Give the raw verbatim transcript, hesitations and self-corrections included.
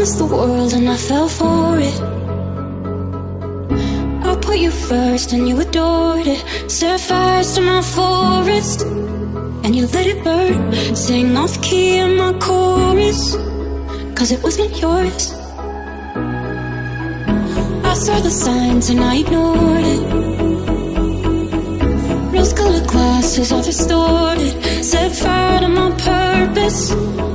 promised the world and I fell for it. I put you first and you adored it. Set fires to my forest and you let it burn. Sang off key in my chorus, cause it wasn't yours. I saw the signs and I ignored it. Rose-colored glasses all distorted. Set fire to my purpose.